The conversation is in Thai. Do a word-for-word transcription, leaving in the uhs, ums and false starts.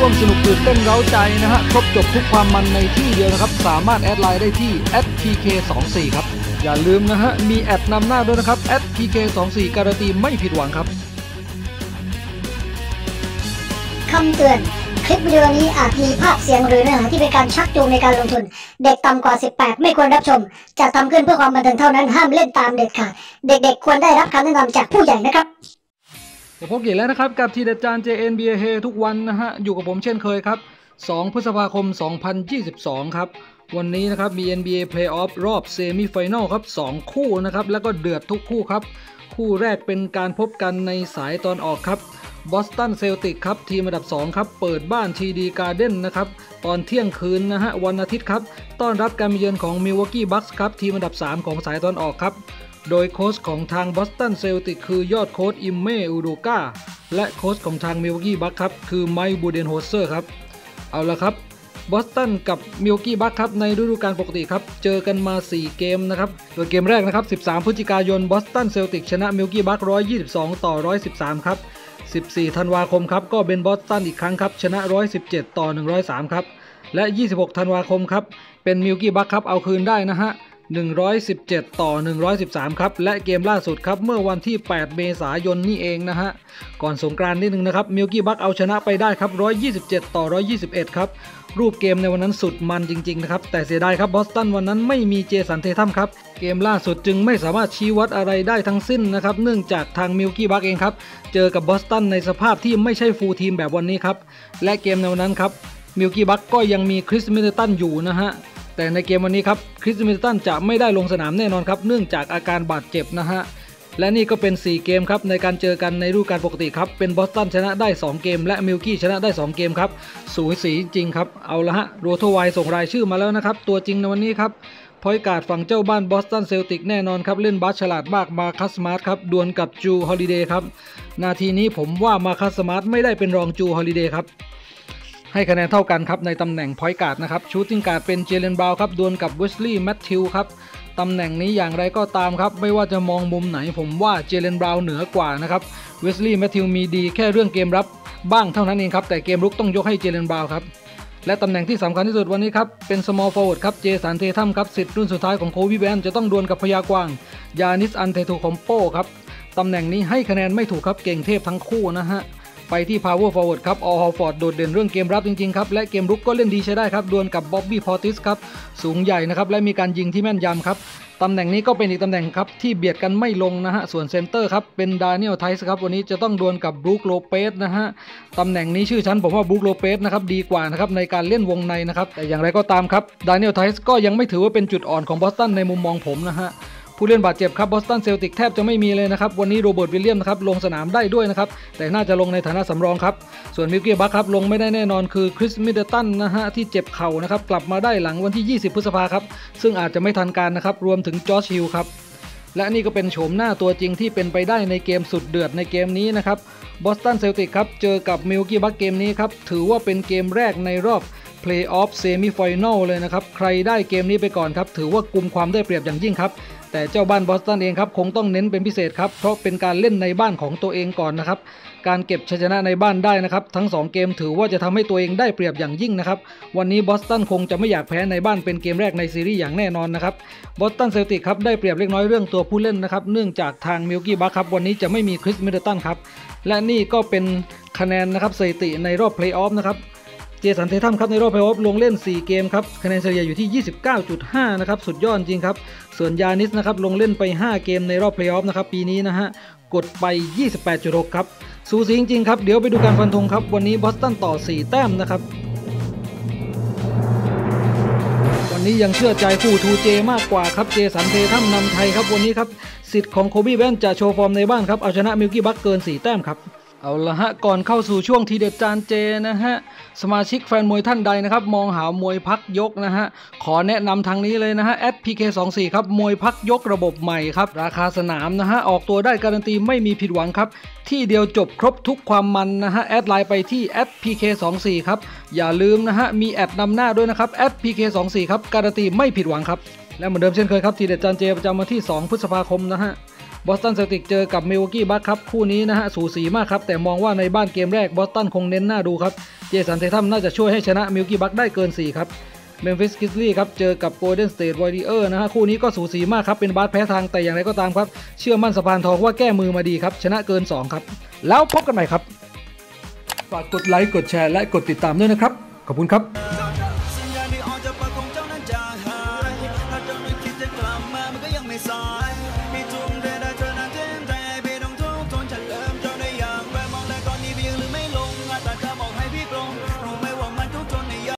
ร่วมสนุกตื่นเต้นเร้าใจนะฮะครบจบทุกความมันในที่เดียวนะครับสามารถแอดไลน์ได้ที่ แอท พี เค สองสี่ ครับอย่าลืมนะฮะมีแอดนำหน้าด้วยนะครับ แอท พี เค สองสี่ การันตีไม่ผิดหวังครับคำเตือนคลิปวิดีโอนี้อาจมีภาพเสียงหรือเนื้อหาที่เป็นการชักจูงในการลงทุนเด็กต่ำกว่าสิบแปดไม่ควรรับชมจะทำขึ้นเพื่อความบันเทิงเท่านั้นห้ามเล่นตามเด็ดขาดเด็กๆควรได้รับคำแนะนำจากผู้ใหญ่นะครับพบกันแล้วนะครับกับทีเด็ดจาน เจ เอ็น บี เอ ทุกวันนะฮะอยู่กับผมเช่นเคยครับสองพฤษภาคมสองพันยี่สิบสองครับวันนี้นะครับมี เอ็น บี เอ Playoff รอบเซมิไฟแนลครับสองคู่นะครับแล้วก็เดือดทุกคู่ครับคู่แรกเป็นการพบกันในสายตอนออกครับบอสตันเซลติกครับทีมอันดับสองครับเปิดบ้าน ที ดี Garden นะครับตอนเที่ยงคืนนะฮะวันอาทิตย์ครับต้อนรับการมาเยือนของ Milwaukee Bucks ครับทีมอันดับสามของสายตอนออกครับโดยโค้ชของทางบอสตันเซลติกคือยอดโค้ชอิมเมอูดูกาและโค้ชของทาง Milwaukee Bucks ครับคือไมค์บูเดนโฮเซอร์ครับเอาละครับบอสตันกับ Milwaukee Bucks ครับในฤดูกาลปกติครับเจอกันมาสี่เกมนะครับโดยเกมแรกนะครับสิบสามพฤศจิกายนบอสตันเซลติกชนะ Milwaukee Bucks หนึ่งร้อยยี่สิบสองต่อหนึ่งร้อยสิบสามครับสิบสี่ธันวาคมครับก็เป็นบอสตันอีกครั้งครับชนะหนึ่งร้อยสิบเจ็ดต่อหนึ่งร้อยสามครับและยี่สิบหกธันวาคมครับเป็น Milwaukee Bucks ครับเอาคืนได้นะฮะหนึ่งร้อยสิบเจ็ดต่อหนึ่งร้อยสิบสามครับและเกมล่าสุดครับเมื่อวันที่แปดเมษายนนี่เองนะฮะก่อนสงกรานต์นิดนึงนะครับ Milwaukee Bucks เอาชนะไปได้ครับหนึ่งร้อยยี่สิบเจ็ดต่อหนึ่งร้อยยี่สิบเอ็ดครับรูปเกมในวันนั้นสุดมันจริงๆนะครับแต่เสียดายครับบอสตันวันนั้นไม่มีเจสันเททัมครับเกมล่าสุดจึงไม่สามารถชี้วัดอะไรได้ทั้งสิ้นนะครับเนื่องจากทาง Milwaukee Bucks เองครับเจอกับบอสตันในสภาพที่ไม่ใช่ฟูลทีมแบบวันนี้ครับและเกมในวันนั้นครับ Milwaukee Bucks ก็ยังมีคริสมิดเดิลตันอยู่นะฮะแต่ในเกมวันนี้ครับคริสมิดเดิลตันจะไม่ได้ลงสนามแน่นอนครับเนื่องจากอาการบาดเจ็บนะฮะและนี่ก็เป็นสี่เกมครับในการเจอกันในฤดูกาลปกติครับเป็นบอสตันชนะได้สองเกมและมิลกี้ชนะได้สองเกมครับสูสีจริงครับเอาละฮะโรโทไวส่งรายชื่อมาแล้วนะครับตัวจริงในวันนี้ครับพอยการ์ดฝั่งเจ้าบ้านบอสตันเซลติกแน่นอนครับเล่นบาสฉลาดมากมาคัสสมาร์ทครับดวลกับจูฮอลิเดย์ครับนาทีนี้ผมว่ามาคัสสมาร์ทไม่ได้เป็นรองจูฮอลิเดย์ครับให้คะแนนเท่ากันครับในตำแหน่งพอยการ์ดนะครับชูตติ้งการ์ดเป็นเจเลนบราวน์ครับดวลกับเวสลีย์แมทธิวครับตำแหน่งนี้อย่างไรก็ตามครับไม่ว่าจะมองมุมไหนผมว่าเจเลนบราวน์เหนือกว่านะครับเวสลีย์แมทธิวมีดีแค่เรื่องเกมรับบ้างเท่านั้นเองครับแต่เกมรุกต้องยกให้เจเลนบราวน์ครับและตำแหน่งที่สำคัญที่สุดวันนี้ครับเป็น small forward ครับเจสันเททัมครับสิทธิ์รุ่นสุดท้ายของโคบีแบรนท์จะต้องดวลกับพยากวางยานิสอันเทโตคอมโปครับตำแหน่งนี้ให้คะแนนไม่ถูกครับเก่งเทพทั้งคู่นะฮะไปที่ power forward ครับออล ฮอลฟอร์ดโดดเด่นเรื่องเกมรับจริงๆครับและเกมรุกก็เล่นดีใช้ได้ครับดวลกับบ๊อบบี้พอร์ติสครับสูงใหญ่นะครับและมีการยิงที่แม่นยำครับตำแหน่งนี้ก็เป็นอีกตำแหน่งครับที่เบียดกันไม่ลงนะฮะส่วนเซนเตอร์ครับเป็นดานิเอลไทส์ครับวันนี้จะต้องดวลกับบรูคโลเปสนะฮะตำแหน่งนี้ชื่อชั้นผมว่าบรูคโลเปสนะครับดีกว่านะครับในการเล่นวงในนะครับแต่อย่างไรก็ตามครับดานิเอลไทส์ก็ยังไม่ถือว่าเป็นจุดอ่อนของบอสตันในมุมมองผมนะฮะผู้เล่นบาดเจ็บครับบอสตันเซลติกแทบจะไม่มีเลยนะครับวันนี้โรเบิร์ตวิลเลียมนะครับลงสนามได้ด้วยนะครับแต่น่าจะลงในฐานะสำรองครับส่วนมิลกี้บัคครับลงไม่ได้แน่นอนคือคริสมิดเดิลตันนะฮะที่เจ็บเข่านะครับกลับมาได้หลังวันที่ยี่สิบพฤษภาครับซึ่งอาจจะไม่ทันการนะครับรวมถึงจอร์จฮิลครับและนี่ก็เป็นโฉมหน้าตัวจริงที่เป็นไปได้ในเกมสุดเดือดในเกมนี้นะครับบอสตันเซลติกครับเจอกับมิลกี้บัคเกมนี้ครับถือว่าเป็นเกมแรกในรอบPlayoff Semi-Final เลยนะครับใครได้เกมนี้ไปก่อนครับถือว่ากุมความได้เปรียบอย่างยิ่งครับแต่เจ้าบ้านบอสตันเองครับคงต้องเน้นเป็นพิเศษครับเพราะเป็นการเล่นในบ้านของตัวเองก่อนนะครับการเก็บชัยชนะในบ้านได้นะครับทั้งสองเกมถือว่าจะทำให้ตัวเองได้เปรียบอย่างยิ่งนะครับวันนี้บอสตันคงจะไม่อยากแพ้ในบ้านเป็นเกมแรกในซีรีส์อย่างแน่นอนนะครับบอสตันเซลติกครับได้เปรียบเล็กน้อยเรื่องตัวผู้เล่นนะครับเนื่องจากทางมิลกี้บัคครับวันนี้จะไม่มีคริสมิดเดิลตันครับและนี่ก็เป็นคะแนนนะครับสถิติในรอบเพลย์ออฟนะครับเจสันเททัมครับในรอบเพลย์ออฟลงเล่นสี่เกมครับคะแนนเฉลี่ยอยู่ที่ ยี่สิบเก้าจุดห้า นะครับสุดยอดจริงครับส่วนยานิสนะครับลงเล่นไปห้าเกมในรอบเพลย์ออฟนะครับปีนี้นะฮะกดไป ยี่สิบแปดจุดหก ครับสูสีจริงๆครับเดี๋ยวไปดูการฟันธงครับวันนี้บอสตันต่อสี่แต้มนะครับวันนี้ยังเชื่อใจคู่ทูเจมากกว่าครับเจสันเททัมนำไทยครับวันนี้ครับสิทธิ์ของโคบีแบรนท์จะโชว์ฟอร์มในบ้านครับเอาชนะมิลกี้บัคเกินสี่แต้มครับเอาละฮะก่อนเข้าสู่ช่วงทีเด็ดจานเจนะฮะสมาชิกแฟนมวยท่านใดนะครับมองหามวยพักยกนะฮะขอแนะนำทางนี้เลยนะฮะ แอท พี เค สองสี่ ครับมวยพักยกระบบใหม่ครับราคาสนามนะฮะออกตัวได้การันตีไม่มีผิดหวังครับที่เดียวจบครบทุกความมันนะฮะแอดไลน์ไปที่ แอท พี เค สองสี่ ครับอย่าลืมนะฮะมีแอดนำหน้าด้วยนะครับ แอท พี เค สองสี่ ครับการันตีไม่ผิดหวังครับและเหมือนเดิมเช่นเคยครับทีเด็ดจานเจประจำวันที่สองพฤษภาคมนะฮะบอสตันเซลติกเจอกับมิลวอกกี้บัคครับคู่นี้นะฮะสูสีมากครับแต่มองว่าในบ้านเกมแรกบอสตันคงเน้นหน้าดูครับเจสันเททัมน่าจะช่วยให้ชนะมิลวอกกี้บัคได้เกินสี่ครับเมมฟิสกริซลี่ครับเจอกับโกลเด้นสเตทวอริเออร์นะฮะคู่นี้ก็สูสีมากครับเป็นบาสแพ้ทางแต่อย่างไรก็ตามครับเชื่อมั่นสะพานทองว่าแก้มือมาดีครับชนะเกินสองครับแล้วพบกันใหม่ครับฝากกดไลค์กดแชร์และกดติดตามด้วยนะครับขอบคุณครับสัญญาณที่ออกจากปากของเจ้านั้นจางหายถ้าเจ้านั้นคิดจะกลับมามันก็ยังไม่สายมีทุก